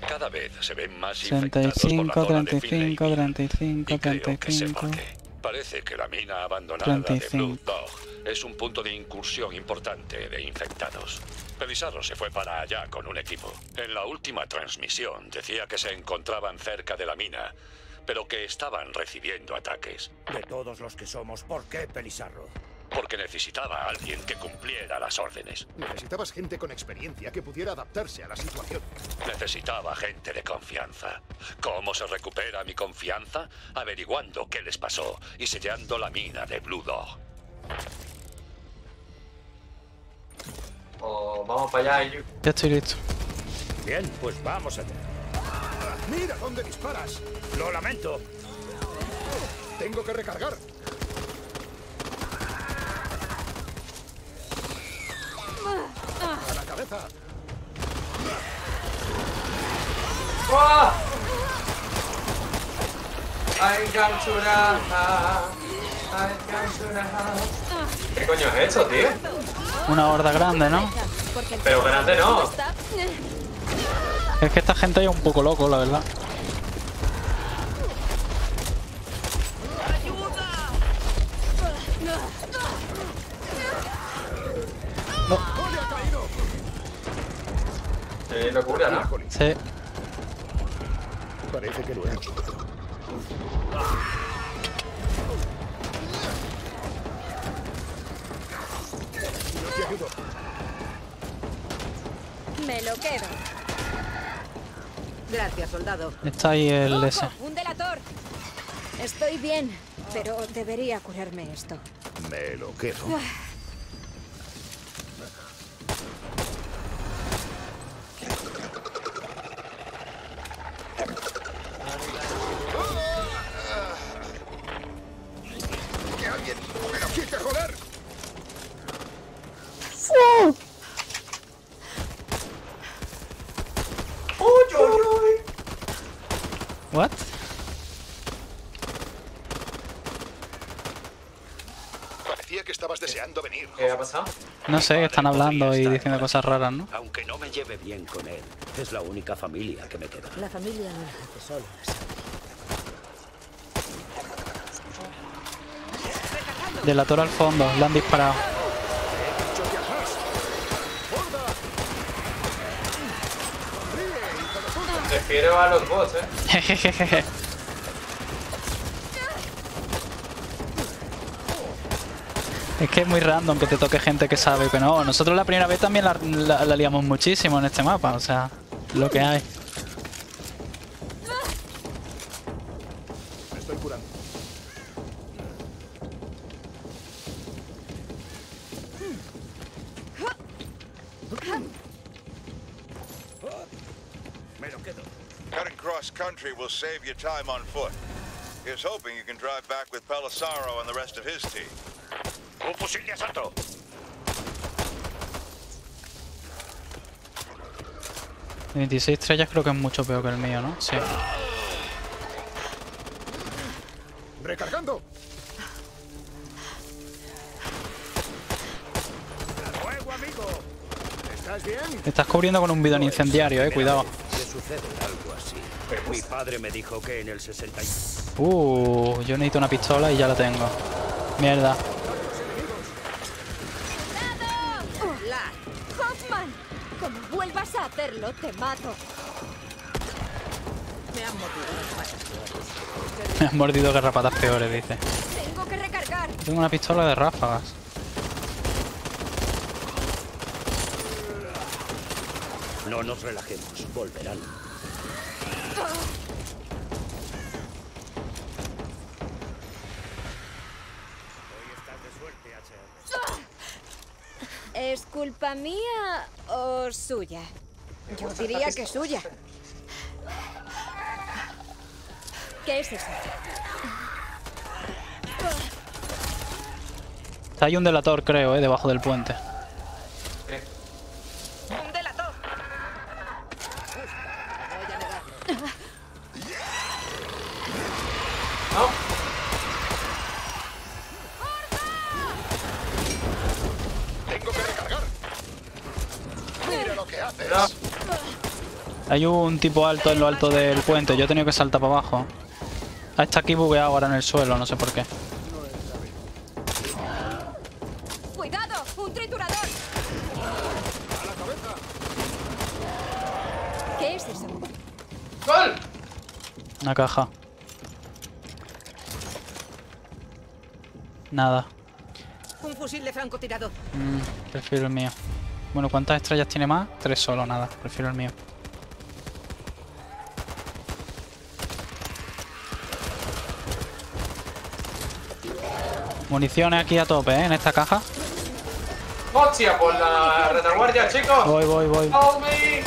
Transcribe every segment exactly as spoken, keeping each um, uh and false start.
Cada vez se ven más treinta y infectados por la cinco, zona de treinta y cinco, Finley. treinta y cinco, Y creo treinta que y sé por cinco. qué. Parece que la mina abandonada treinta y de cinco. Blue Dog es un punto de incursión importante de infectados. Pelizarro se fue para allá con un equipo. En la última transmisión decía que se encontraban cerca de la mina, pero que estaban recibiendo ataques. De todos los que somos, ¿por qué Pelizarro? Porque necesitaba a alguien que cumpliera las órdenes. Necesitabas gente con experiencia que pudiera adaptarse a la situación. Necesitaba gente de confianza. ¿Cómo se recupera mi confianza? Averiguando qué les pasó y sellando la mina de Blue Dog. O vamos para allá y... Ya estoy listo. Bien, pues vamos allá. ¡Mira dónde disparas! Lo lamento. Tengo que recargar. ¡A la cabeza! ¡Oh! I got to the house. I got to the house. ¿Qué coño es eso, tío? Una horda grande, ¿no? Pero grande no. Es que esta gente es un poco loco, la verdad. No. Qué locura, ¿no? Sí. Parece que lo hemos. Yo te ayudo. Me lo quedo. Gracias, soldado. Está ahí el ese. ¡Un delator! Estoy bien, pero debería curarme esto. Me lo quedo. ¡Que alguien me lo quite, joder! What? Parecía que estabas deseando venir. ¿Qué ha pasado? No sé, están hablando y diciendo cosas raras, ¿no? Aunque no me lleve bien con él, es la única familia que me queda. La familia no hace solo Delator al fondo, le han disparado. Refiero a los bots, eh. Jejejeje. Es que es muy random que te toque gente que sabe que no. Nosotros la primera vez también la, la, la liamos muchísimo en este mapa, o sea, lo que hay. Me estoy curando. Me lo quedo. Cutting cross country will save you time on foot. Here's hoping you can drive back with Pelissaro and the rest of his team. ¡Un fusil de asalto! veintiséis estrellas creo que es mucho peor que el mío, ¿no? Sí. ¡Recargando! ¡Fuego, amigo! ¿Estás bien? Estás cubriendo con un bidón incendiario, eh, cuidado. Le sucede algo así. Mi padre me dijo que en el sesenta y... Uh, yo necesito una pistola y ya la tengo. Mierda. ¡Hola! ¡Hoffman! Como vuelvas a hacerlo, te mato. Me han mordido. Me han mordido garrapatas peores, dice. Tengo que recargar. Tengo una pistola de ráfagas. No nos relajemos, volverán. ¿Es culpa mía o suya? Yo diría que suya. ¿Qué es eso? Está ahí un delator, creo, eh, debajo del puente. ¡Un delator! ¿No? Tengo que recargar. Mira lo que haces. No. Hay un tipo alto en lo alto del puente. Yo he tenido que saltar para abajo. Ah, está aquí bugueado ahora en el suelo, no sé por qué. ¡Cuidado! ¡Un triturador! ¡A la cabeza! ¿Qué es eso? ¡Gol! Una caja. Nada. Un fusil de francotirador. Mm, prefiero el mío. Bueno, ¿cuántas estrellas tiene más? Tres solo, nada. Prefiero el mío. Municiones aquí a tope, ¿eh? En esta caja. ¡Hostia! Por la retaguardia, chicos. Voy, voy, voy. ¡Help me!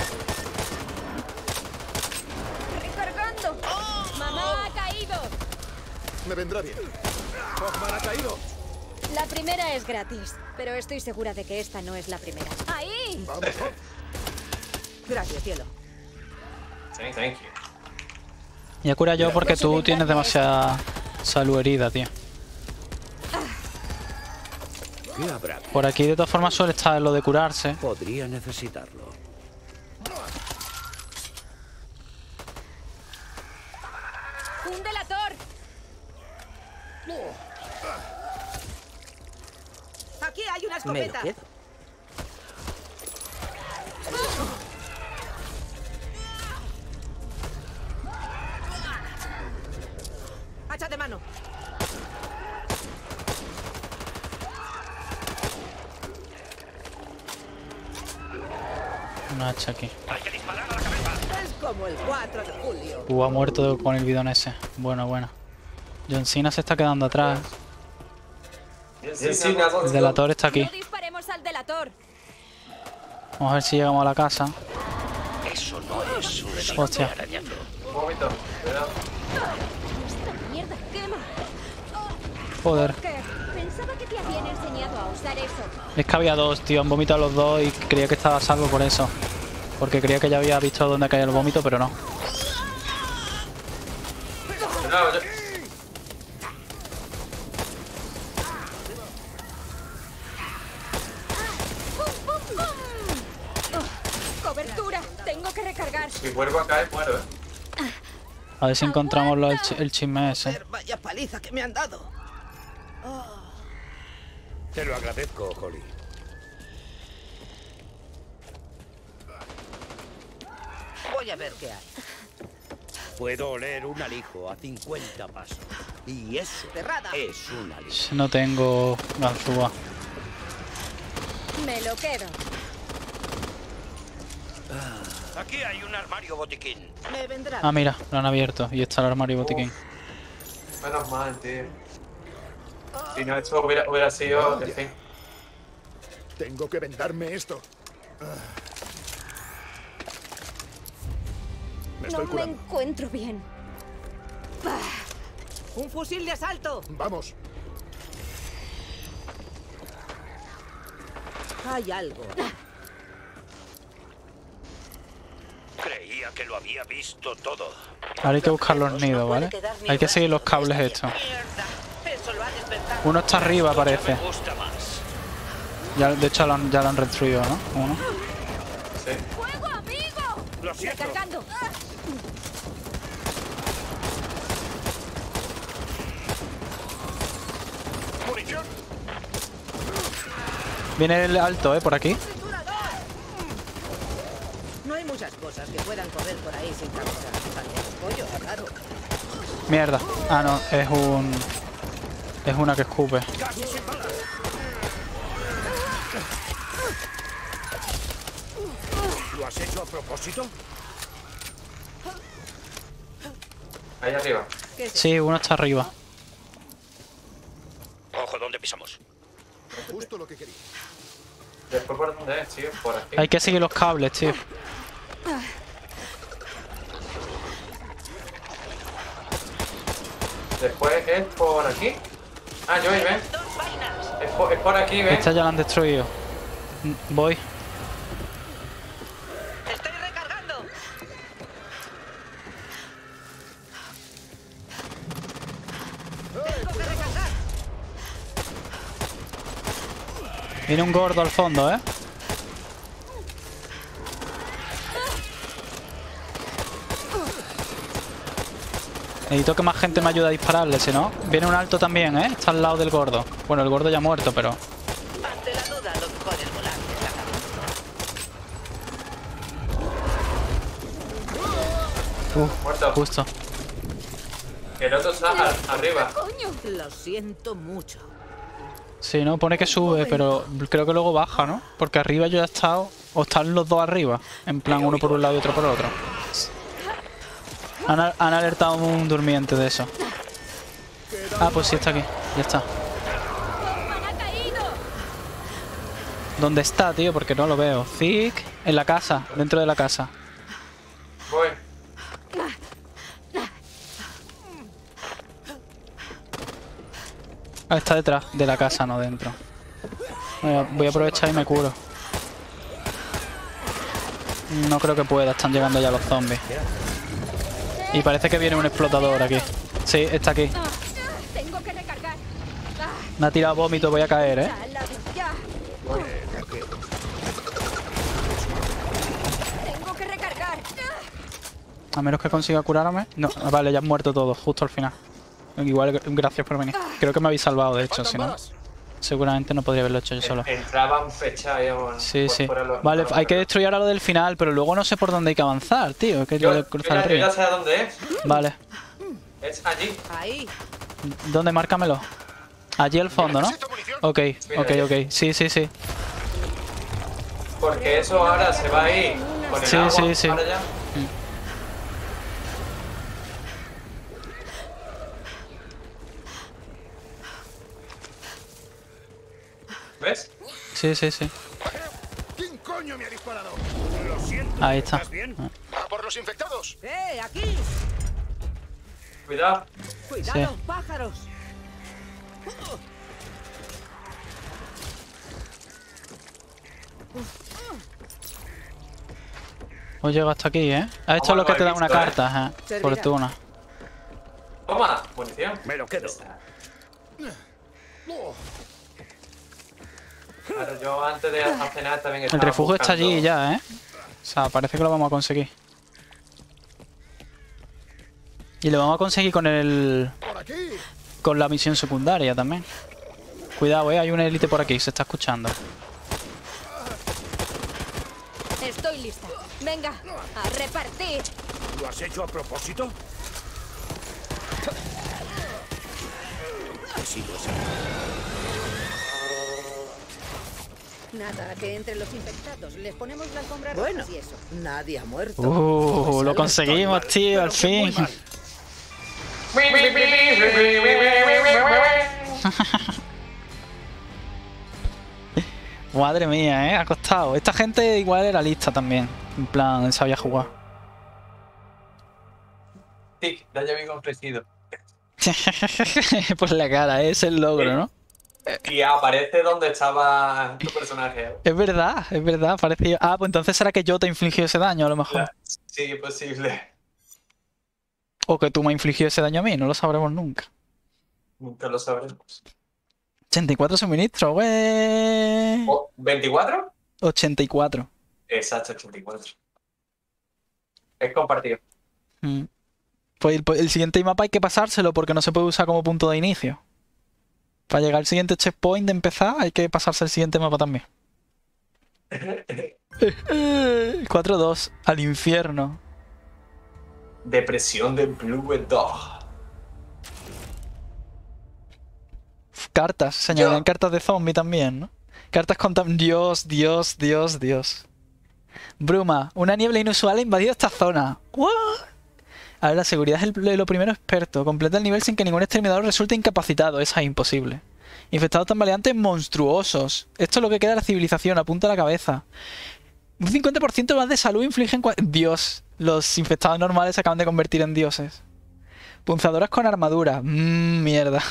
¡Recargando! ¡Mamá ha caído! Me vendrá bien. Hawkman ha caído. La primera es gratis, pero estoy segura de que esta no es la primera. ¡Ahí! Vamos, Hawk. Gracias, cielo. Sí, thank you. Ya cura yo porque tú tienes demasiada salud herida, tío. ¿Qué habrá? Por aquí de todas formas suele estar lo de curarse. Podría necesitarlo. ¡Un delator! Aquí hay una Me lo escopeta. quedo. Hacha de mano. Un hacha aquí. Es como el cuatro de julio. Uh, ha muerto con el bidón ese. Bueno, bueno. John Cena se está quedando atrás. Sí, sí, nada, El delator está aquí. ¡No disparemos al delator! Vamos a ver si llegamos a la casa. Eso no es un simple Hostia. arañazo. Un poquito. Cuidado. ¡Esta mierda quema! Joder. ¿Qué? Pensaba que te habían enseñado a usar eso. Es que había dos, tío. Han vomitado los dos y creía que estaba a salvo por eso. Porque creía que ya había visto dónde caía el vómito, pero no. Cuidado, yo... ¡Pum, pum, pum! Oh, ¡Cobertura! Tengo que recargar. Si vuelvo a caer, muero, eh. A ver si encontramos lo- el, chi- el chisme ese. Joder, vaya paliza que me han dado. Te lo agradezco, Holly. Voy a ver qué hay. Puedo oler un alijo a cincuenta pasos. Y eso Cerrada. es un alijo. No tengo ganzúa. Me lo quedo. Aquí hay un armario botiquín. Me vendrá. Ah, mira, lo han abierto. Y está el armario botiquín. Menos mal, tío. Si no, esto hubiera, hubiera sido el fin. Tengo que vendarme esto. Me No estoy me curando. encuentro bien. Un fusil de asalto. Vamos. Hay algo. Creía que lo había visto todo. Ahora hay que buscar los nidos, ¿vale? Hay que seguir los cables estos. Mierda. Eso lo ha despertado. Uno está arriba, parece. Me gusta más. Ya, de hecho, lo han- ya lo han destruido, ¿no? Uno. Sí. ¡Fuego, amigo! Lo siento. Recargando. Munición. Viene el alto, ¿eh? Por aquí. No hay muchas cosas que puedan correr por ahí sin cabeza. Salve el pollo, claro. Mierda. Ah, no, es un... Es una que escupe. Casi sin balas. ¿Lo has hecho a propósito? Ahí arriba. Sí, uno está arriba. Ojo, ¿dónde pisamos? Justo lo que quería. Después por dónde es, tío. Por aquí. Hay que seguir los cables, tío. Después es por aquí. Ah, yo ahí, ¿ves? Es por, es por aquí, ¿ves? Esta ya la han destruido. Mm, Voy. Estoy recargando. Tengo que recargar. Viene un gordo al fondo, ¿eh? Necesito que más gente me ayude a dispararle, si no. Viene un alto también, ¿eh? Está al lado del gordo. Bueno, el gordo ya ha muerto, pero... Ante la duda, lo mejor es volante en la cabeza. Uh, Muerto. justo. El otro está a- arriba. ¡Coño! Lo siento mucho. Sí, no, pone que sube, pero creo que luego baja, ¿no? Porque arriba yo ya he estado... O están los dos arriba. En plan, uno por un lado y otro por otro. Han, han alertado a un durmiente de eso. Ah, pues sí está aquí. Ya está. ¡Hoffman ha caído! ¿Dónde está, tío? Porque no lo veo. Thick. En la casa. Dentro de la casa. Voy. Ah, está detrás de la casa, no dentro. Voy a, voy a aprovechar y me curo. No creo que pueda. Están llegando ya los zombies. Y parece que viene un explotador aquí. Sí, está aquí. Ah, tengo que recargar. Ah, Me ha tirado vómito. Voy a caer, ¿eh? sal, ya. Tengo que recargar. Ah, A menos que consiga curarme. No, vale, ya han muerto todos, justo al final. Igual, gracias por venir. Creo que me habéis salvado, de hecho, si no. Seguramente no podría haberlo hecho yo solo. Entraban fechados. Sí, sí. Vale, hay que destruir ahora lo del final, pero luego no sé por dónde hay que avanzar, tío. Que Yo, yo yo cruzar ya, el yo río. ya sé a dónde es. Vale. Es allí. Ahí. ¿Dónde? Márcamelo. Allí al fondo, ¿no? Ok, ok, ok. Sí, sí, sí. Porque eso ahora se va a ir con el Sí, agua sí, sí. para allá. ¿Ves? Sí, sí, sí. ¿Quién coño me ha disparado? Lo siento. Ahí está. ¿Estás bien? ¡A por los infectados! ¡Eh, aquí! Cuidado. ¡Cuidado, Sí. pájaros! Os llego hasta aquí, ¿eh? Ah, esto Vamos, es lo que lo te he da una visto, ¿eh? carta, ¿eh? Servirá. Fortuna. Toma, munición. Me lo quedo. Claro, yo antes de cenar también El estaba refugio está buscando- allí ya, ¿eh? O sea, parece que lo vamos a conseguir. Y lo vamos a conseguir con el... ¡Por aquí! Con la misión secundaria también. Cuidado, ¿eh? Hay una élite por aquí, se está escuchando. Estoy lista. Venga, a repartir. ¿Lo has hecho a propósito? He sido ese. Nada, que entre los infectados les ponemos la alfombra Bueno, rojas y eso. Nadie ha muerto. Uh, lo conseguimos, tío, al fin. Madre mía, ¿eh? Ha costado. Esta gente igual era lista también. En plan, sabía jugar. Sí, daño bien ofrecido. Pues la cara, ¿eh? Es el logro, ¿no? Y aparece donde estaba tu personaje. Es verdad, es verdad, parecía... Ah, pues entonces será que yo te infligí ese daño, a lo mejor. Sí, posible. O que tú me infligió ese daño a mí, no lo sabremos nunca. Nunca lo sabremos. ochenta y cuatro suministros, güey. Oh, ¿veinticuatro? ochenta y cuatro. Exacto, ochenta y cuatro. Es compartido. Mm. Pues el, el siguiente mapa hay que pasárselo porque no se puede usar como punto de inicio. Para llegar al siguiente checkpoint de empezar hay que pasarse el siguiente mapa también. cuatro dos, al infierno. Depresión de Blue Dog. Cartas, se añadirán cartas de zombie también, ¿no? Cartas con... Dios, Dios, Dios, Dios. Bruma, una niebla inusual ha invadido esta zona. ¿What? A ver, la seguridad es el, lo primero experto. Completa el nivel sin que ningún exterminador resulte incapacitado. Esa es imposible. Infectados tambaleantes monstruosos. Esto es lo que queda de la civilización. Apunta a la cabeza. Un cincuenta por ciento más de salud infligen... Dios. Los infectados normales se acaban de convertir en dioses. Punzadoras con armadura. Mmm, mierda.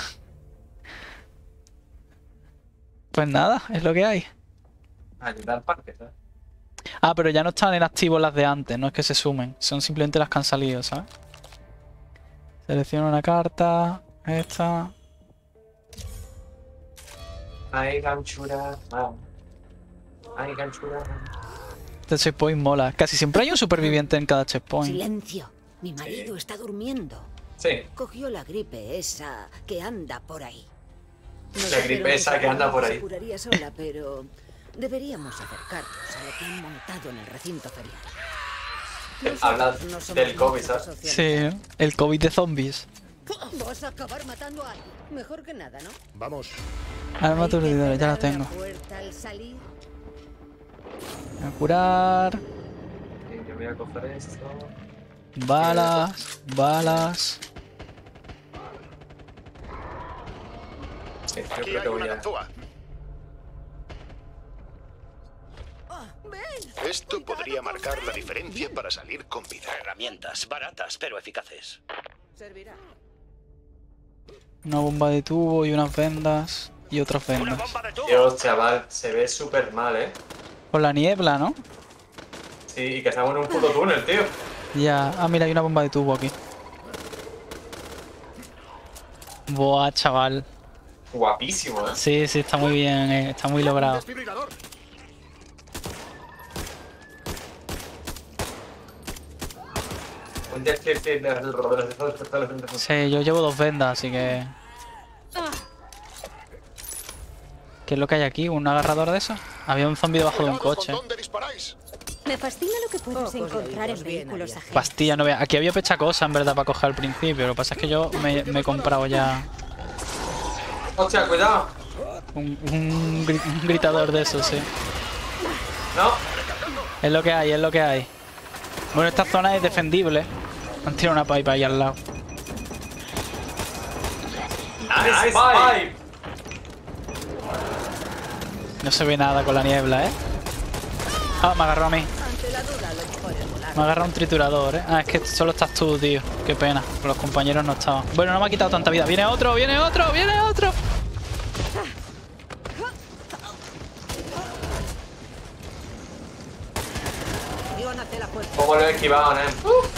Pues nada, es lo que hay. Ayuda al parque, ¿sabes? Ah, pero ya no están en activo las de antes, no es que se sumen. Son simplemente las que han salido, ¿sabes? Selecciono una carta. Esta. Ay, ganchura. Ay, ganchura. Este checkpoint mola. Casi siempre hay un superviviente en cada checkpoint. Silencio. Mi marido está durmiendo. Sí. Cogió la gripe esa que anda por ahí. No La gripe esa que anda por ahí. Se curaría sola, pero deberíamos acercarnos a lo que han montado en el recinto ferial. Habla No somos del COVID, muchos ¿sabes? socialistas. Sí, el COVID de zombies. Vas a acabar matando a alguien. Mejor que nada, ¿no? Vamos. Arma Hay que aturdidora, ya la cerrar tengo. puerta al salir. Voy a curar. Sí, yo voy a coger esto. Balas, balas. Sí, yo Aquí creo hay que voy una a... ganzúa. Esto podría marcar la diferencia para salir con vida. Herramientas baratas pero eficaces. Servirá. Una bomba de tubo y unas vendas. Y otras ¡Una vendas. bomba de tubo! Dios, chaval, se ve súper mal, ¿eh? Con la niebla, ¿no? Sí, y que estamos en un puto túnel, tío. Ya. Ah, mira, hay una bomba de tubo aquí. Buah, chaval. Guapísimo, ¿eh? Sí, sí, está muy bien, eh, está muy logrado. Desfibrilador. Un desfile- Sí, yo llevo dos vendas, así que... ¿Qué es lo que hay aquí? ¿Un agarrador de eso? Había un zombie debajo de un Cuidado coche. con dónde disparáis. Me fascina lo que puedes Ojos y encontrar en oídos, bien vehículos abiertos. ajenos. Pastilla, no vea. Aquí había pechacosa en verdad para coger al principio. Lo que pasa es que yo me, me he comprado ya Hostia, cuidado. un, un gri- un gritador de esos, sí. No. Es lo que hay, es lo que hay. Bueno, esta zona es defendible. Han tirado una pipa ahí al lado. Nice pipe. No se ve nada con la niebla, ¿eh? Ah, me agarró a mí. Ante la duda, lo mejor es volar. Me agarra un triturador, ¿eh? Ah, es que solo estás tú, tío. Qué pena. Los compañeros no estaban. Bueno, no me ha quitado tanta vida. ¡Viene otro! ¡Viene otro! ¡Viene otro! Iban hacia la puerta. ¿Cómo lo he esquivado, eh?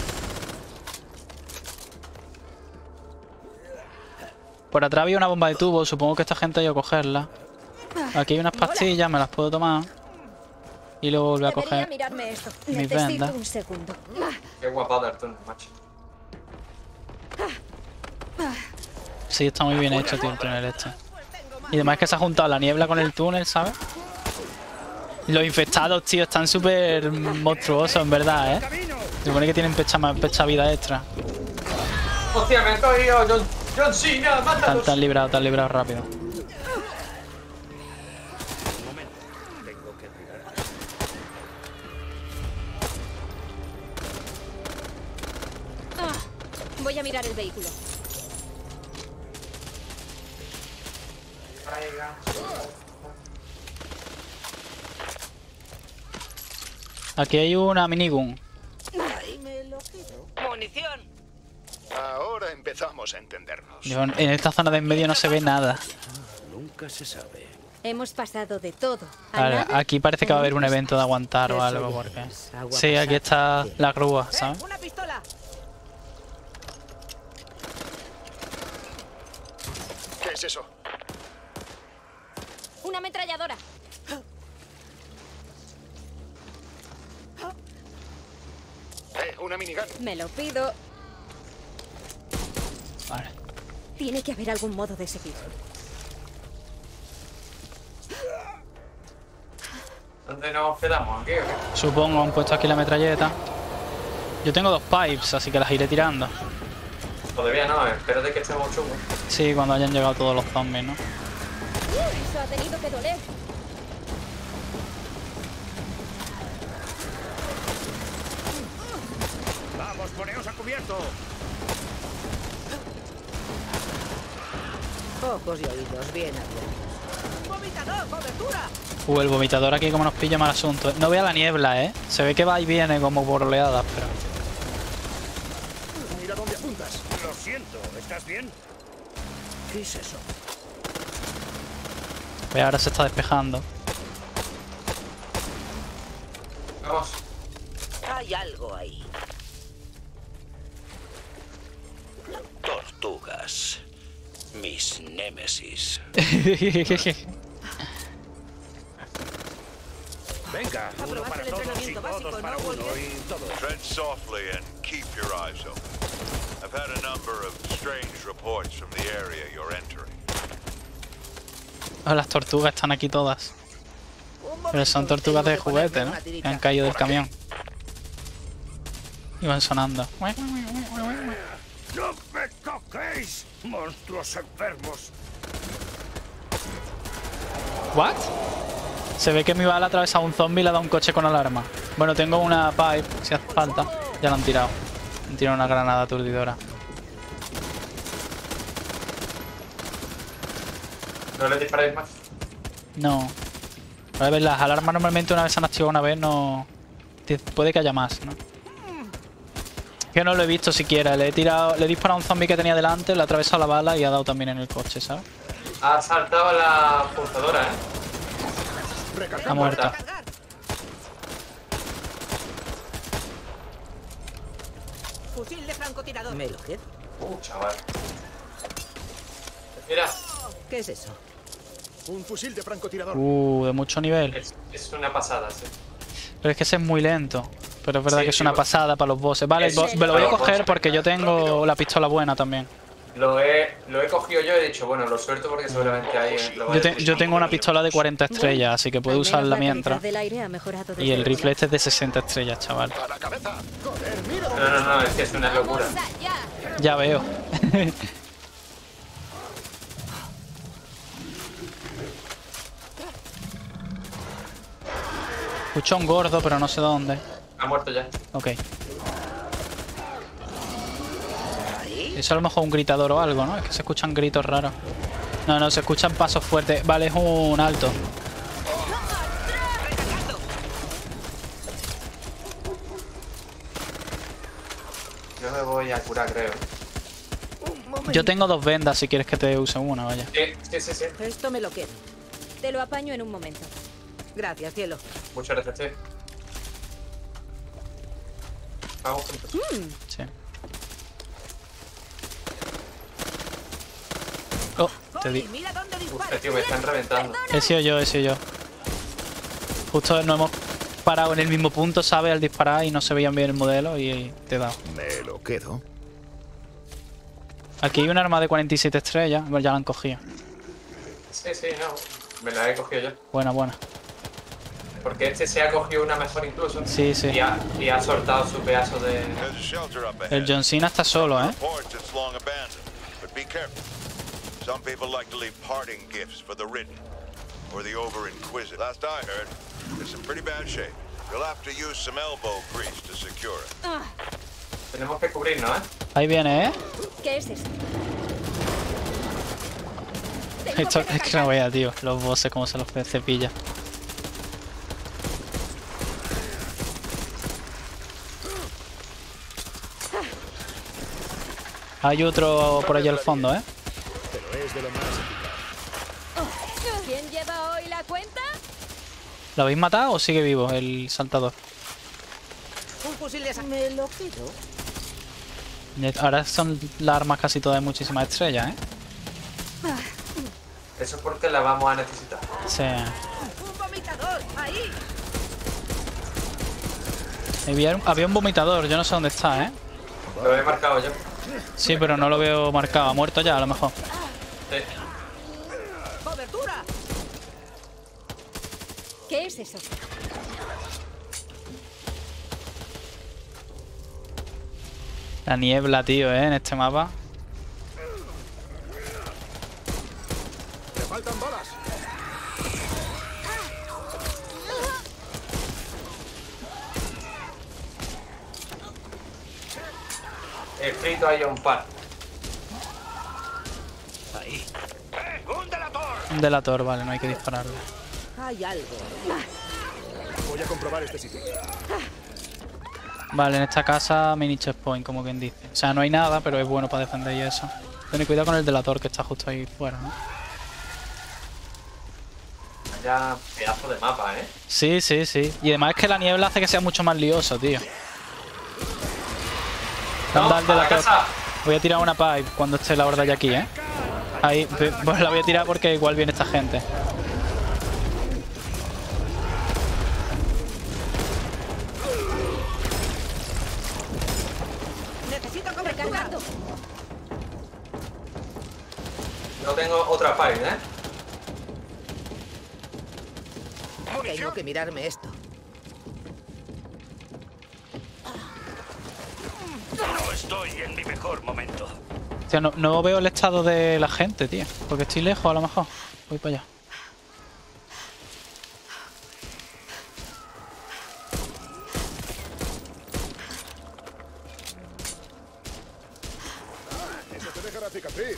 Por atrás había una bomba de tubo. Supongo que esta gente ha ido a cogerla. Aquí hay unas pastillas, me las puedo tomar. Y luego volver a Debería coger. mirarme esto. mis Necesito vendas. un segundo. Qué guapada el túnel, macho. Sí, está muy bien hecho, tío, el túnel este. Y además que se ha juntado la niebla con el túnel, ¿sabes? Los infectados, tío, están súper monstruosos, en verdad, ¿eh? Se supone que tienen pecha, ma- pecha vida extra. Hostia, me han cogido John, John Cena, Te mátalos. han librado, te han librado rápido. Tengo que cuidar. Ah, voy a mirar el vehículo. Aquí hay una minigun. ¡Munición! Ahora empezamos a entendernos. Yo, en esta zona de en medio no se ve nada. Nunca se sabe. Hemos pasado de todo. a Ahora, nada. aquí parece que va a haber un evento de aguantar o Eso algo, ya porque... es agua Sí, aquí pasada. está la grúa, ¿sabes? ¡Una pistola! ¿Qué es eso? Una ametralladora. Eh, una minigun. Me lo pido. Vale. Tiene que haber algún modo de seguir. ¿Dónde nos quedamos? ¿Aquí o qué? Supongo, han puesto aquí la metralleta. Yo tengo dos pipes, así que las iré tirando. Todavía no, espérate que estemos chungos. Sí, cuando hayan llegado todos los zombies, ¿no? Eso ha tenido que doler. Vamos, poneos a cubierto. Ojos y oídos bien abiertos. ¡Vomitador, cobertura! Uh, el vomitador aquí como nos pilla mal asunto. No vea la niebla, ¿eh? Se ve que va y viene como por oleadas, pero... Mira dónde apuntas. Lo siento, ¿estás bien? ¿Qué es eso? Ve, ahora se está despejando. Vamos. Hay algo ahí. Tortugas. Mis némesis. Venga, uno Aprobaste para el todos y entrenamiento todos básico, para ¿no, uno Walker? y todos. Tread softly and keep your eyes open. A I've had a number of strange reports from the area you're entering. Oh, las tortugas están aquí todas. Pero son tortugas de juguete, ¿no? Que han caído del camión. Y van sonando. ¡No me toquéis, monstruos enfermos! ¿What? Se ve que mi bala ha atravesado un zombie y le ha dado un coche con alarma. Bueno, tengo una pipe, si hace falta. Ya lo han tirado. Han tirado una granada aturdidora. ¿No le disparáis más? No. A ver, las alarmas normalmente una vez se han activado una vez, no... Puede que haya más, ¿no? Yo no lo he visto siquiera. Le he tirado, le he disparado a un zombie que tenía delante, le ha atravesado la bala y ha dado también en el coche, ¿sabes? Ha saltado la pulsadora, ¿eh? Ha muerto. Fusil de francotirador. ¿Me lo quedo? Uh, chaval. Mira. ¿Qué es eso? Un fusil de francotirador. Uh, de mucho nivel. Es, es una pasada, sí. Pero es que ese es muy lento. Pero es verdad Sí, que es sí, una bueno. pasada para los bosses. Vale, Es- bo- me lo voy a para los coger bosses. porque yo tengo la pistola buena también. Lo he, lo he cogido yo y he dicho, bueno, lo suelto porque seguramente ahí eh, lo va Yo, a te- decir. yo tengo una pistola de cuarenta estrellas, así que puedo Al menos usarla la calidad mientras. del aire ha mejorado desde Y el que rifle este es de sesenta estrellas, chaval. A la cabeza. Joder, mira. No, no, no, es que es una locura. ¡Vamos allá! Ya veo. Escucho a un gordo, pero no sé dónde. Ha muerto ya. Ok. Eso a lo mejor un gritador o algo, ¿no? Es que se escuchan gritos raros. No, no, se escuchan pasos fuertes. Vale, es un alto. Yo me voy a curar, creo. Yo tengo dos vendas si quieres que te use una, vaya. Sí, sí, sí, sí. Esto me lo quedo. Te lo apaño en un momento. Gracias, cielo. Muchas gracias, sí. Vamos juntos. Sí. Oh, te di. Mira dónde dispara. Uf, tío, me están reventando. He sido yo, he sido yo. Justo no hemos parado en el mismo punto, ¿sabes? Al disparar y no se veían bien el modelo y te he dado. Me lo quedo. Aquí hay un arma de cuarenta y siete estrellas. Bueno, ya la han cogido. Sí, sí, no. Me la he cogido yo. Buena, buena. Porque este se ha cogido una mejor incluso. Sí, sí. Y ha, y ha soltado su pedazo de... There's a shelter up ahead. El John Cena está solo, ¿eh? Reports it's long abandoned, but be careful. Some people like to leave parting gifts for the ridden or the over-inquisitive. Last I heard, it's in pretty bad shape. You'll have to use some elbow grease to secure it. Tenemos que cubrirnos, ¿eh? Ahí viene, ¿eh? ¿Qué es esto? Tengo Esto que es que no vea, tío. Los bosses como se los cepilla. Hay otro por allá al fondo, ¿eh? Pero es de lo más eficaz. ¿Quién lleva hoy la cuenta? ¿Lo habéis matado o sigue vivo el saltador? Un fusil de... Me lo quedo. Ahora son las armas casi todas de muchísimas estrellas, ¿eh? Eso es porque la vamos a necesitar. Sí. Un vomitador. Ahí. Había un, había un vomitador, yo no sé dónde está, ¿eh? Lo he marcado yo. Sí, pero no lo veo marcado. Ha muerto ya, a lo mejor. Sí. Cobertura. ¿Qué es eso? La niebla, tío, ¿eh? En este mapa. Le faltan balas. He frito ahí a un par. Ahí. ¡Eh! ¡Un delator! Un delator, vale, no hay que dispararle. Hay algo. Voy a comprobar este sitio. Vale, en esta casa mini checkpoint, como quien dice. O sea, no hay nada, pero es bueno para defender y eso. Ten cuidado con el delator que está justo ahí fuera, ¿no? Vaya pedazo de mapa, ¿eh? Sí, sí, sí. Y además es que la niebla hace que sea mucho más lioso, tío. No, Anda al a la delator. casa. Voy a tirar una pipe cuando esté la horda ya aquí, ¿eh? Ahí, pe- pues la voy a tirar porque igual viene esta gente. Necesito cobertura. Recargando. No tengo otra fight, ¿eh? Tengo que mirarme esto. No estoy en mi mejor momento. O sea, no, no veo el estado de la gente, tío. Porque estoy lejos, a lo mejor. Voy para allá. Eso te dejará cicatriz.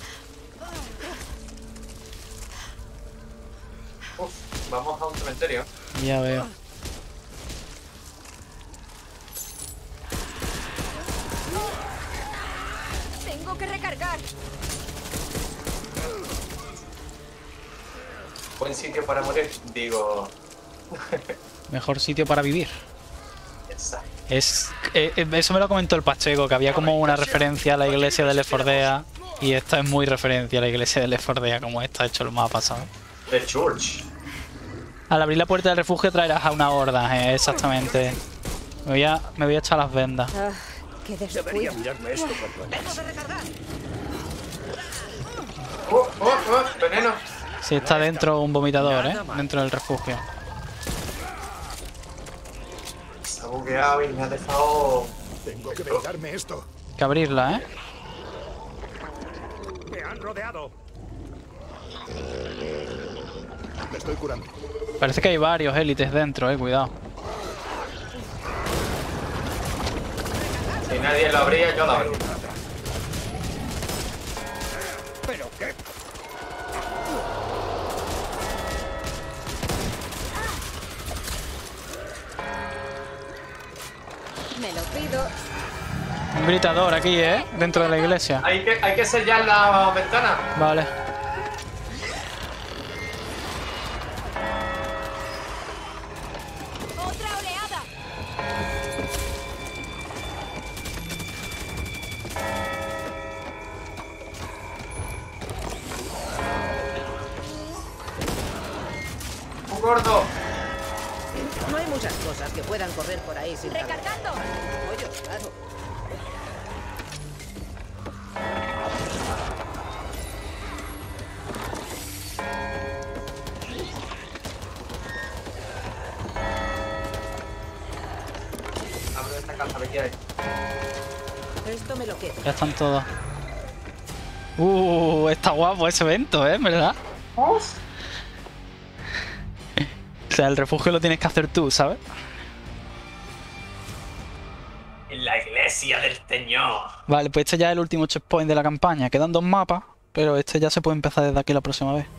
Uf, vamos a un cementerio. Ya veo. Tengo que recargar. Buen sitio para morir. Digo... Mejor sitio para vivir. Exacto. Es, eh, eh, eso me lo comentó el Pacheco, que había como una referencia a la iglesia de Left four Dead. Y esta es muy referencia a la iglesia de Left four Dead, como está hecho el mapa, ¿sabes? The Church. Al abrir la puerta del refugio traerás a una horda, eh, exactamente. Me voy a, me voy a echar las vendas. Ah, qué Debería descuido. mirarme esto cuanto antes. ¡Oh, oh, oh! ¡Veneno! Si está dentro un vomitador, eh, dentro del refugio. Se ha bugueado y me ha dejado... Tengo que vendarme esto. Hay que abrirla, eh. Me han rodeado. Me estoy curando. Parece que hay varios élites dentro, eh, cuidado. Si nadie lo abría, yo lo abrí. ¿Pero qué? Me lo pido. Un gritador aquí, eh, dentro de la iglesia. Hay que, hay que sellar la ventana. Vale. Otra oleada. ¡Un gordo! No hay muchas cosas que puedan correr por ahí sin cabeza. Recargando. Pollos, claro. Abre esta casa, ve qué hay. Esto me lo quedo. Ya están todos. Uh, está guapo ese evento, eh, ¿verdad? O sea, el refugio lo tienes que hacer tú, ¿sabes? En la iglesia del Señor. Vale, pues este ya es el último checkpoint de la campaña. Quedan dos mapas, pero este ya se puede empezar desde aquí la próxima vez.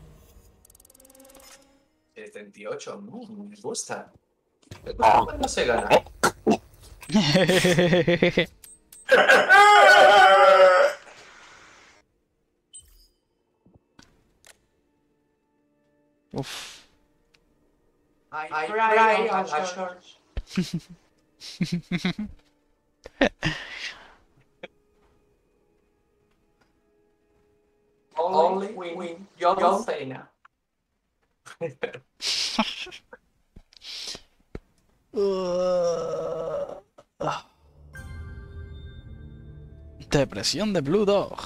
setenta y ocho, mm, me gusta. No se gana. Uf. I cry on a church. Only win John Cena. Depresión de Blue Dog.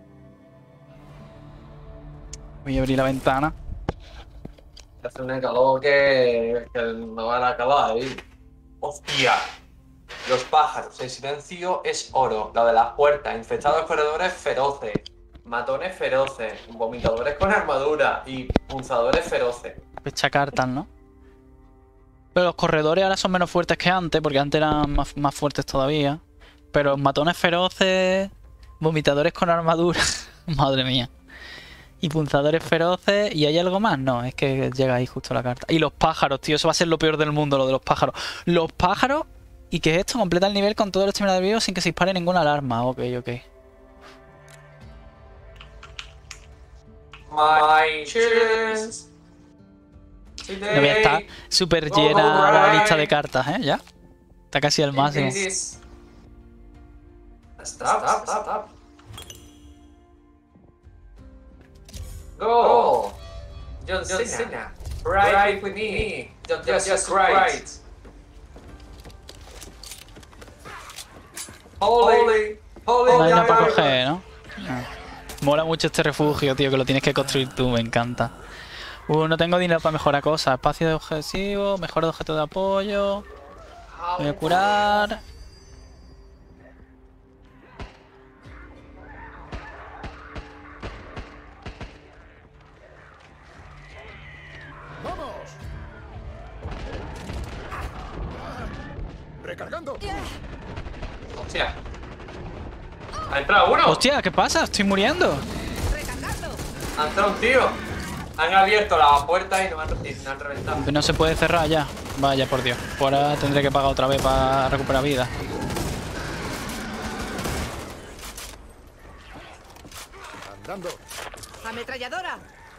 Voy a abrir la ventana. Hace un calor que, que me van a acabar ahí. ¡Hostia! Los pájaros, el silencio es oro. Lo de las puertas, infectados corredores feroces, matones feroces, vomitadores con armadura y punzadores feroces. Fecha cartas, ¿no? Pero los corredores ahora son menos fuertes que antes, porque antes eran más, más fuertes todavía. Pero los matones feroces, vomitadores con armadura, madre mía. Y punzadores feroces, ¿y hay algo más? No, es que llega ahí justo la carta. Y los pájaros, tío, eso va a ser lo peor del mundo, lo de los pájaros. Los pájaros, ¿y qué es esto? Completa el nivel con todo el estamina del vivo sin que se dispare ninguna alarma. Ok, ok. My chance. No, ya está súper llena la lista de cartas, ¿eh? Ya. Está casi al máximo. Stop, stop, stop. Go! John, John Cena. Right with me. Just, just, just right. Holy. No hay nada para coger, ¿no? No. Mola mucho este refugio, tío, que lo tienes que construir tú, me encanta. Uh, no tengo dinero para mejorar cosas. Espacio de objetivo, mejora de objeto de apoyo. Voy a curar. ¡Vamos! Recargando. Hostia. ¿Ha entrado uno? Hostia, ¿qué pasa? Estoy muriendo. Ha entrado un tío. Han abierto la puerta y no han, y no han reventado. No se puede cerrar ya. Vaya, por Dios. Por ahora tendré que pagar otra vez para recuperar vida. Andando. ¡Ametralladora!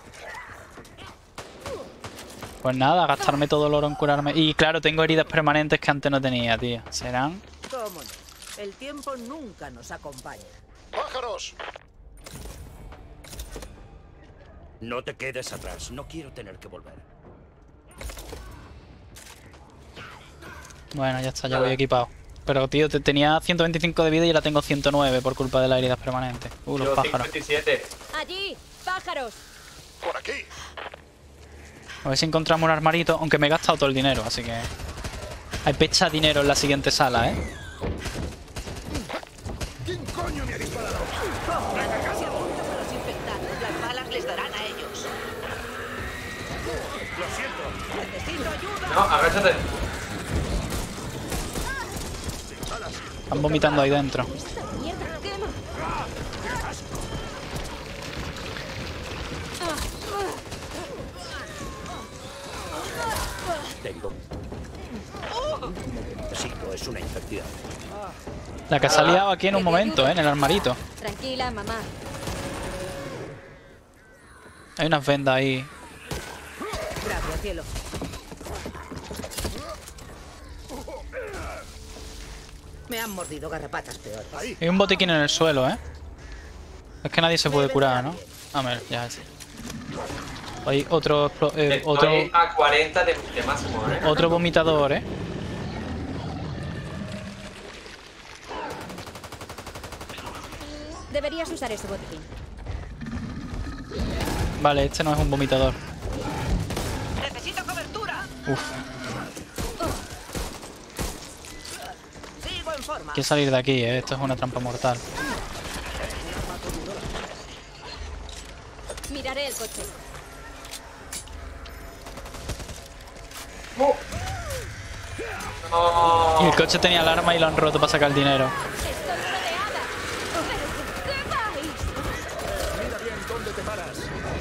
Pues nada, gastarme todo el oro en curarme. Y claro, tengo heridas permanentes que antes no tenía, tío. ¿Serán? ¿Cómo no? El tiempo nunca nos acompaña. ¡Pájaros! No te quedes atrás. No quiero tener que volver. Bueno, ya está, ya voy equipado. Pero, tío, te tenía ciento veinticinco de vida y ahora tengo ciento nueve por culpa de las heridas permanentes. Uh, los Yo pájaros. cincuenta y siete. Allí, pájaros. Por aquí. A ver si encontramos un armarito, aunque me he gastado todo el dinero, así que... Hay pecha dinero en la siguiente sala, ¿eh? ¿Quién coño me ha disparado? Se apunta con los infectados. Las balas les darán a ellos. Lo siento. Necesito ayuda. No, agáchate. Están vomitando ahí dentro. Esta mierda quema. Tengo. Necesito, es una infección. La que ha salido aquí en un momento, ¿eh? En el armarito. Tranquila, mamá. Hay unas vendas ahí. Gracias, cielo. Me han mordido garrapatas peores. Hay un botiquín en el suelo, ¿eh? Es que nadie se puede curar, ¿no? A ver, ya es. Hay otro... Eh, otro... Estoy a cuarenta de, de máximo, ¿eh? Otro vomitador, ¿eh? Deberías usar ese botiquín. Vale, este no es un vomitador. ¡Necesito cobertura! Uf, Sigo en forma. hay que salir de aquí, ¿eh? Esto es una trampa mortal. Miraré el coche. No. Y el coche tenía alarma y lo han roto para sacar el dinero. Estoy rodeada. ¿Pero qué vais? Mira bien dónde te paras.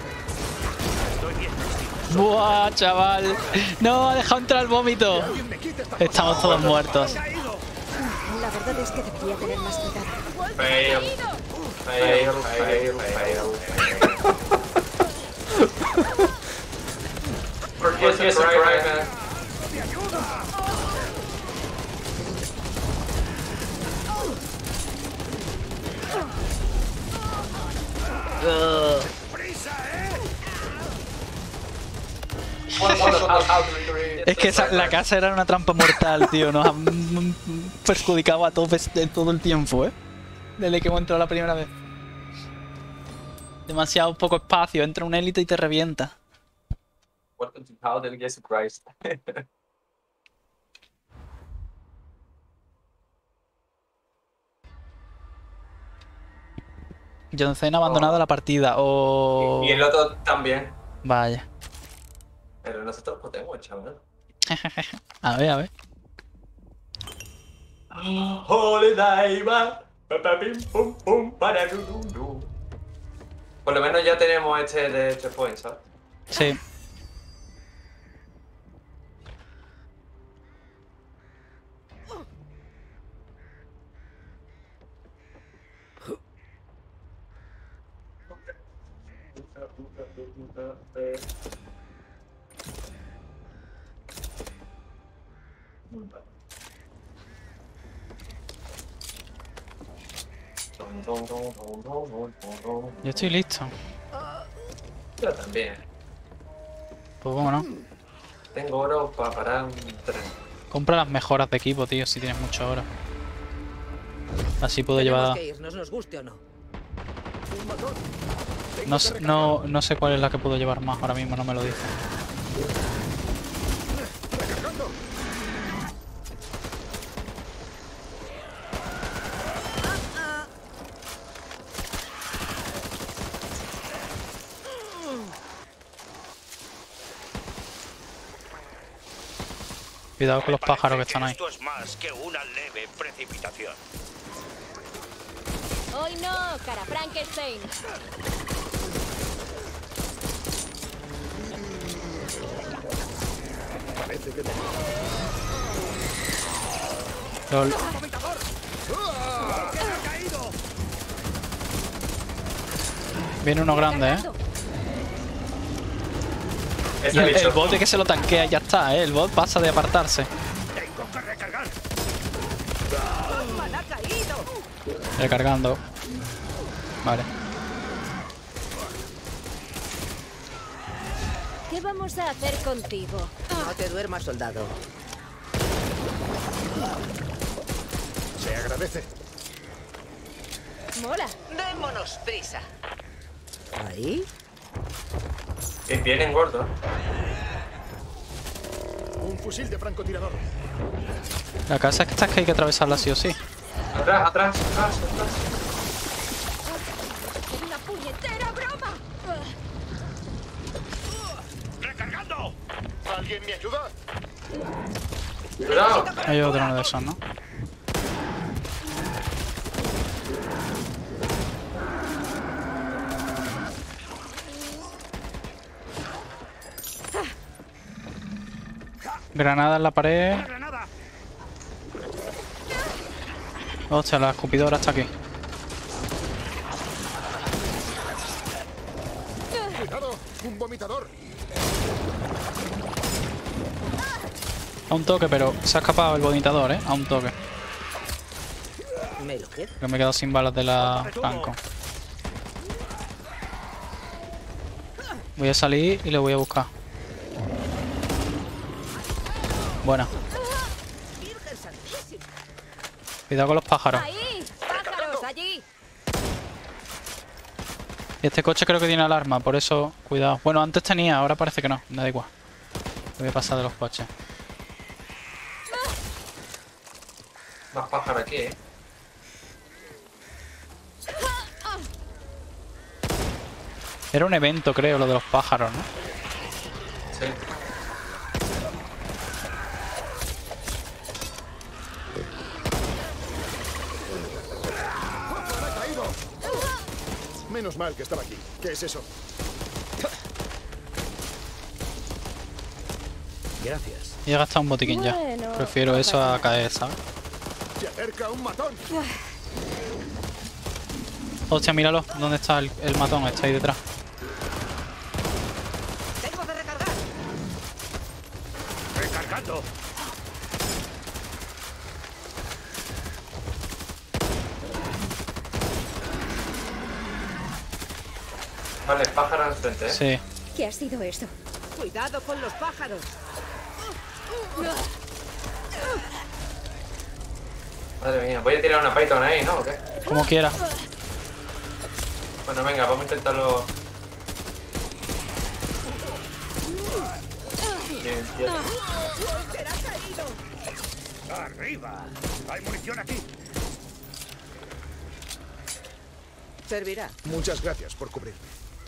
¡Buah, chaval! ¡No! ¡Ha dejado entrar el vómito! ¿Quién me quita esta Estamos todos muertos. La verdad es que debería tener más cuidado. Fail. Fail, fail, fail, fail. Forget the driver. Es que esa- la casa era una trampa mortal, tío. Nos han mm, perjudicado a todos de todo el tiempo, ¿eh? Desde que hemos entrado la primera vez. Demasiado poco espacio. Entra un élite y te revienta. Welcome to How Did Jesus Christ. John Cena ha abandonado la partida. O... Y el otro también. Vaya. Pero nosotros podemos, chaval. A ver, a ver. Holiday, va. Pa, pa, pim, pum, pum, para, du, du, du. Por lo menos ya tenemos este de tres points, ¿sabes? Sí. Yo estoy listo. Yo también. Pues cómo no. Tengo oro para parar un tren. Compra las mejoras de equipo, tío, si tienes mucho oro. Así puedo Tenemos llevar... que irnos, nos guste o no. Un matón. Tengo No, que sé- recargar. no, no sé cuál es la que puedo llevar más, ahora mismo no me lo dice. Recargando. Cuidado con los Me pájaros que parece están ahí. Esto es más que una leve precipitación. Hoy no, cara Frankenstein. Parece que Lol. Viene uno grande, ¿eh? Y Ese el, el bicho. bote que se lo tanquea ya está, ¿eh? El bot pasa de apartarse. Tengo que recargar. ¡Hotman ha caído! Recargando. Vale. ¿Qué vamos a hacer contigo? No te duermas, soldado. se agradece. Mola. Démonos prisa. ¿Ahí? Que vienen gordos. Un fusil de francotirador. La casa es que esta es que hay que atravesarla sí o sí. Atrás, atrás, atrás, atrás. ¡Es una puñetera broma! ¡Recargando! ¿Alguien me ayuda? Cuidado. Hay otro de esos, ¿no? Granada en la pared. ¡Granada! Hostia, la escupidora está aquí. Cuidado, un vomitador. A un toque, pero se ha escapado el vomitador, ¿eh? A un toque. Me lo quedo. Que me he quedado sin balas de la Franco. Voy a salir y le voy a buscar. Buena. Virgen santísima. Cuidado con los pájaros. ¡Ahí! ¡Pájaros allí! Y este coche creo que tiene alarma, por eso, cuidado. Bueno, antes tenía, ahora parece que no. Me da igual. Voy a pasar de los coches. Más pájaros aquí, eh. Era un evento, creo, lo de los pájaros, ¿no? Sí. ¡Ha caído! Menos mal que estaba aquí. ¿Qué es eso? Gracias. Y he gastado un botiquín ya. Bueno, Prefiero no eso pasa a caer, ¿sabes? Se acerca un matón. Hostia, míralo. ¿Dónde está el, el matón? Está ahí detrás. Tengo que recargar. ¡Recargando! Vale, pájaro enfrente, eh. Sí. ¿Qué ha sido esto? Cuidado con los pájaros. Madre mía, voy a tirar una Python ahí, ¿no? ¿O qué? Como quiera. Bueno, venga, vamos a intentarlo. Bien, bien. ¡Arriba! ¡Hay munición aquí! Servirá. Muchas gracias por cubrirme.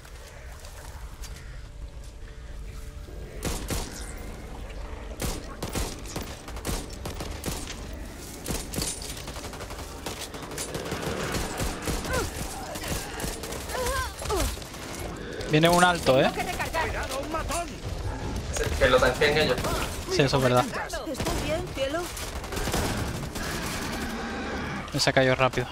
Viene un alto, ¿eh? ¡Que recargar! ¡Cuidado, un matón! Es el que lo tanqueen ellos. Sí, eso es verdad. ¿Estás bien, cielo? Me se ha caído rápido.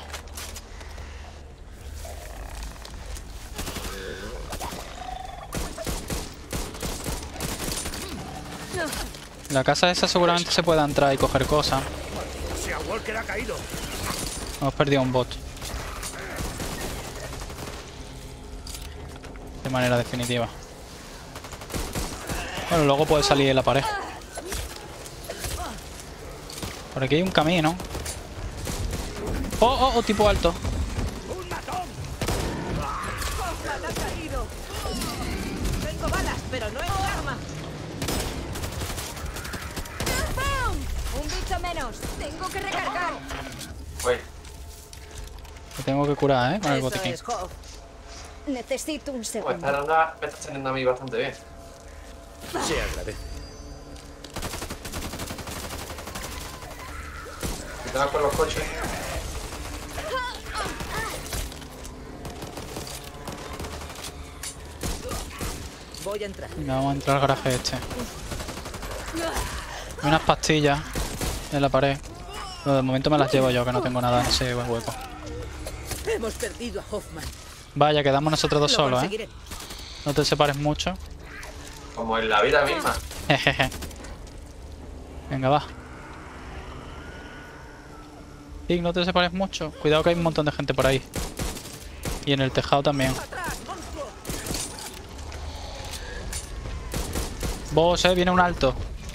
La casa esa seguramente se pueda entrar y coger cosas. ¡Se a Walker ha caído! Hemos perdido un bot. De manera definitiva. Bueno, luego puede salir en la pared. Por aquí hay un camino. Oh, oh, oh, tipo alto. ¡Un matón! ¡Hoffman ha caído! Tengo balas, pero no es un arma. ¡Bum! Un bicho menos. Tengo que recargar. Uy. Me tengo que curar, ¿eh? Con el Eso botiquín. es, Hoff. Necesito un Pues segundo. esta ronda me está teniendo a mí bastante bien. Se agradece. Cuidado con los coches. Voy a entrar. Venga, vamos a entrar al garaje este. Hay unas pastillas en la pared. Pero de momento me las llevo yo, que no tengo nada en ese buen hueco. Hemos perdido a Hoffman. Vaya, quedamos nosotros dos Lo solos, ¿eh? conseguiré. No te separes mucho. Como en la vida misma. Jejeje. Venga, va. Sí, no te separes mucho. Cuidado que hay un montón de gente por ahí. Y en el tejado también. Vos, eh, viene un alto.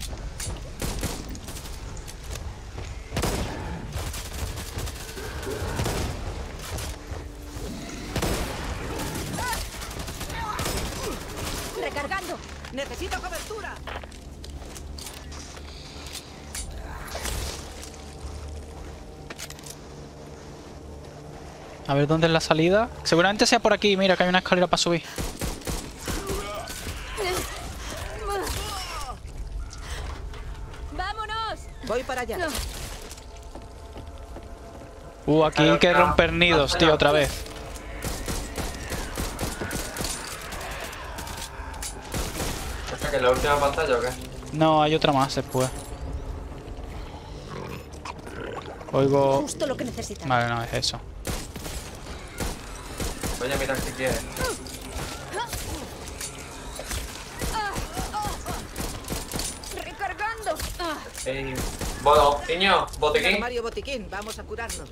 Recargando. ¡Necesito cobertura! A ver dónde es la salida. Seguramente sea por aquí. Mira que hay una escalera para subir. ¡Vámonos! Voy para allá. Uh, aquí hay que romper nidos, tío, otra vez. ¿Esta que es la última pantalla o qué? No, hay otra más después. Oigo... Justo lo que necesitaba. Vale, no, es eso. Voy a mirar si quieres. Recargando. Ah, Ey, bueno, niño, botiquín. Armario botiquín, vamos a curarnos.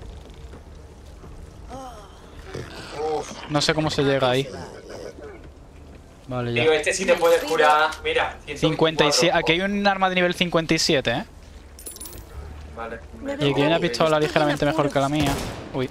Uf. No sé cómo se llega ahí. Vale, Tío, ya. este sí te puedes curar. Mira, cincuenta y siete. Aquí hay un un arma de nivel cincuenta y siete, ¿eh? Vale. Y aquí hay una pistola ligeramente mejor que la mía. Uy.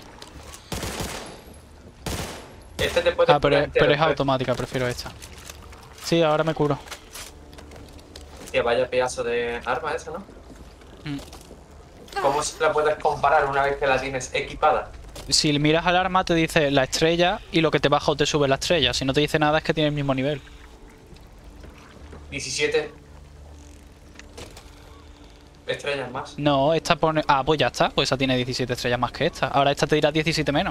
Este te puede Ah, pero, curar es- pero es entero, automática, prefiero esta. Sí, ahora me curo. Tío, vaya pedazo de arma esa, ¿no? Mm. ¿Cómo se la puedes comparar una vez que la tienes equipada? Si miras al arma te dice la estrella y lo que te baja o te sube la estrella. Si no te dice nada es que tiene el mismo nivel. diecisiete estrellas más. No, esta pone... Ah, pues ya está. Pues esa tiene diecisiete estrellas más que esta. Ahora esta te dirá diecisiete menos.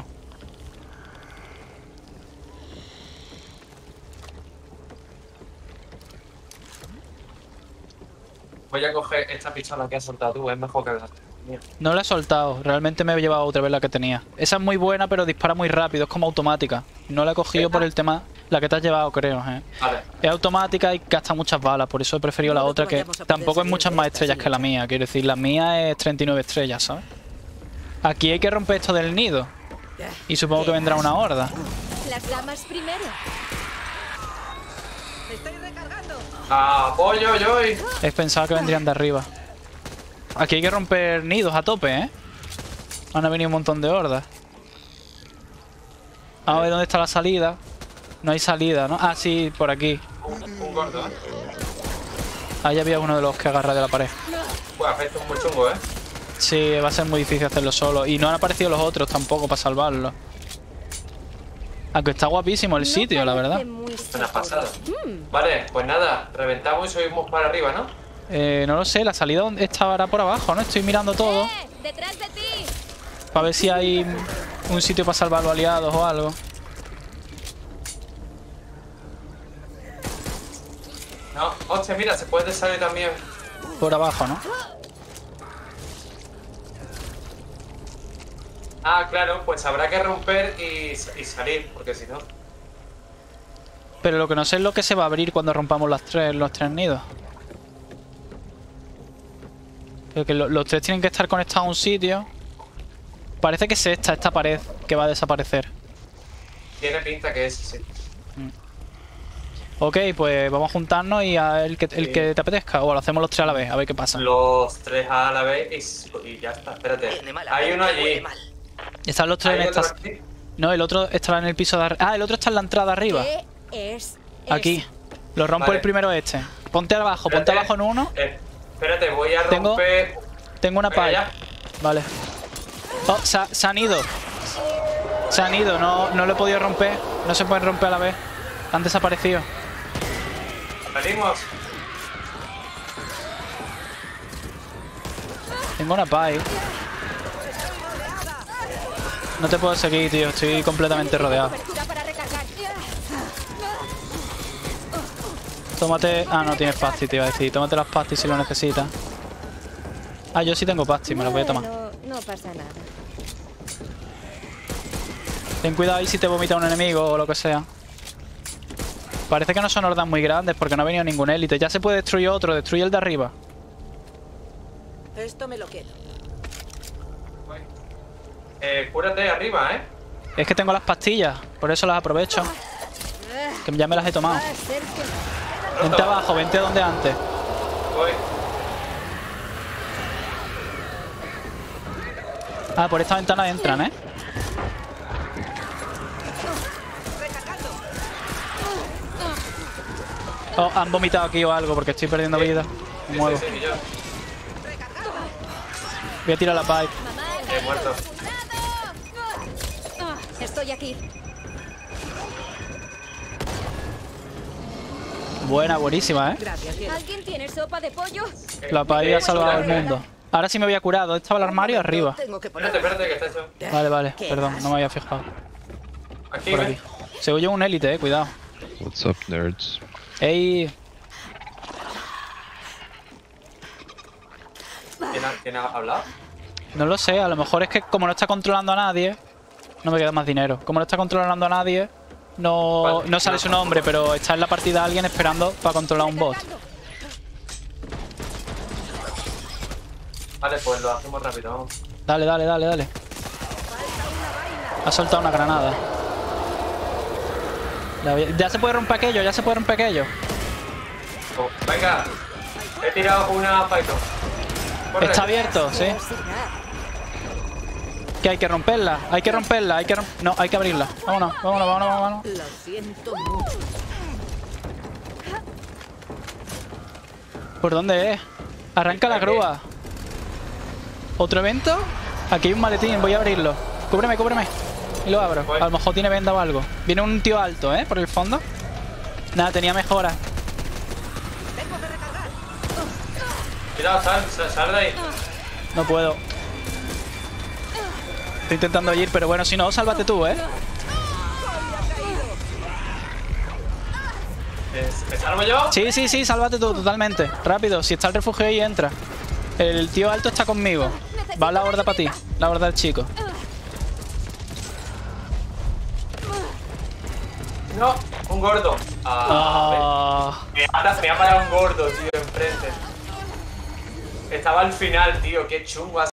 Voy a coger esta pistola que has soltado tú, es mejor que la mía. No la he soltado. Realmente me he llevado otra vez la que tenía. Esa es muy buena, pero dispara muy rápido. Es como automática. No la he cogido por el tema... La que te has llevado, creo, ¿eh? Vale. Es automática y gasta muchas balas. Por eso he preferido la otra, que tampoco es muchas más estrellas que la mía. Quiero decir, la mía es treinta y nueve estrellas, ¿sabes? Aquí hay que romper esto del nido. Y supongo que vendrá una horda. las damas primero. ¡Estoy recargando! ¡Apoyo, Joy! Es pensaba que vendrían de arriba. Aquí hay que romper nidos a tope, ¿eh? Van a venir un montón de hordas. Vamos a ver dónde está la salida. No hay salida, ¿no? Ah, sí, por aquí. Un, un gordo, ¿eh? Ahí había uno de los que agarra de la pared. Pues esto es muy chungo, ¿eh? Sí, va a ser muy difícil hacerlo solo. Y no han aparecido los otros tampoco para salvarlo. Aunque está guapísimo el sitio, la verdad. Una pasada. Vale, pues nada, reventamos y subimos para arriba, ¿no? Eh, no lo sé, la salida estará por abajo, ¿no? Estoy mirando todo. ¡Eh! ¡Detrás de ti! Para ver si hay un sitio para salvar a los aliados o algo. No, hostia, mira, se puede salir también. Por abajo, ¿no? Ah, claro, pues habrá que romper y, y salir, porque si no... Pero lo que no sé es lo que se va a abrir cuando rompamos las tres, los tres nidos. Porque lo- los tres tienen que estar conectados a un sitio. Parece que es esta, esta pared que va a desaparecer. Tiene pinta que es, sí. Ok, pues vamos a juntarnos y a el que, el Sí. que te apetezca. O lo hacemos los tres a la vez, a ver qué pasa. Los tres a la vez y, y ya está. Espérate. Hay uno allí. Están los tres en Hay otro estas... aquí. No, el otro estará en el piso de arriba. Ah, el otro está en la entrada arriba. ¿Qué es Aquí. eso? Lo rompo Vale. el primero este. Ponte abajo, ponte Espérate. abajo en uno. Eh, espérate, voy a Tengo- romper. Tengo una Venga, pala. ya. Vale. Oh, se, ha- se han ido. Se han ido, no, no lo he podido romper. No se pueden romper a la vez. Han desaparecido. Salimos. Tengo una pie. No te puedo seguir, tío. Estoy completamente rodeado. Cobertura para recargar. Tómate... Ah, no tienes pastis, te iba a decir. Tómate las pastis si lo necesitas. Ah, yo sí tengo pastis, me las voy a tomar. Bueno, no pasa nada. Ten cuidado ahí si te vomita un enemigo o lo que sea. Parece que no son hordas muy grandes porque no ha venido ningún élite. Ya se puede destruir otro, destruye el de arriba. Esto me lo quedo. Eh, cúrate arriba, ¿eh? Es que tengo las pastillas, por eso las aprovecho. Que ya me las he tomado. Va a ser que... Vente abajo, vente donde antes. Voy. Ah, por esta ventana entran, ¿eh? Oh, han vomitado aquí o algo porque estoy perdiendo vida. Me Sí, muevo. sí, sí, yo. Voy a tirar la pipe. He muerto. Estoy aquí. Buena, buenísima, ¿eh? Gracias, Diego. ¿Alguien tiene sopa de pollo? La pipe ha salvado el Espérate, mundo. Ahora sí me voy a curar. ¿Dónde estaba el armario? Arriba. Tengo que poner... espérate, que está hecho. Vale, vale. ¿Qué Perdón, más? no me había fijado. Aquí, Por ven. aquí. Se oye un élite, eh. Cuidado. What's up, nerds? Ey. ¿Quién ha, quién ha hablado? No lo sé. A lo mejor es que como no está controlando a nadie... No me queda más dinero. Como no está controlando a nadie... No, Vale. no sale su nombre, pero está en la partida alguien esperando para controlar un bot. Vale, pues lo hacemos rápido, vamos. Dale, dale, dale, dale. Ha soltado una granada. La voy a- Ya se puede romper aquello, ya se puede romper aquello. Oh, venga. He tirado una Python. Corre. Está abierto, sí. Que hay que romperla, hay que romperla, hay que rom- No, hay que abrirla. Vámonos, vámonos, vámonos, vámonos. Lo siento mucho. ¿Por dónde es? Arranca la grúa. ¿Otro evento? Aquí hay un maletín, voy a abrirlo. Cúbreme, cúbreme. Y lo abro. A lo mejor tiene venda o algo. Viene un tío alto, ¿eh? Por el fondo. Nada, tenía mejoras. Cuidado, sal, sal, sal de ahí. No puedo. Estoy intentando ir, pero bueno, si no, sálvate tú, ¿eh? ¿Es- ¿Me salvo yo? Sí, sí, sí, sálvate tú, totalmente. Rápido, si está el refugio ahí, entra. El tío alto está conmigo. Va la horda para ti, la horda del chico. No, un gordo. Ah, Ah, me, me ha, me ha parado un gordo, tío, enfrente. Estaba al final, tío, qué chungo.